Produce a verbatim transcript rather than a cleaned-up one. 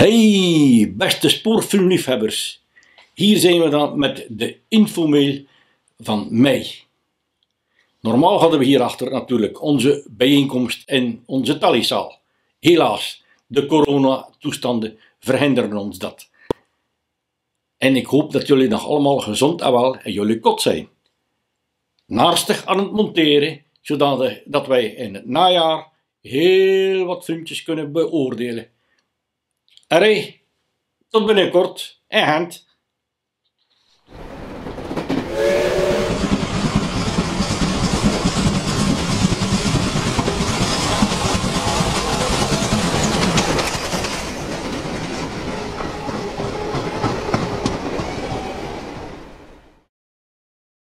Hey, beste spoorfilmliefhebbers. Hier zijn we dan met de infomail van mei. Normaal hadden we hierachter natuurlijk onze bijeenkomst in onze tallizaal. Helaas, de coronatoestanden verhinderen ons dat. En ik hoop dat jullie nog allemaal gezond en wel en jullie kot zijn. Naastig aan het monteren, zodat dat wij in het najaar heel wat filmpjes kunnen beoordelen. Allee, tot binnenkort en hand.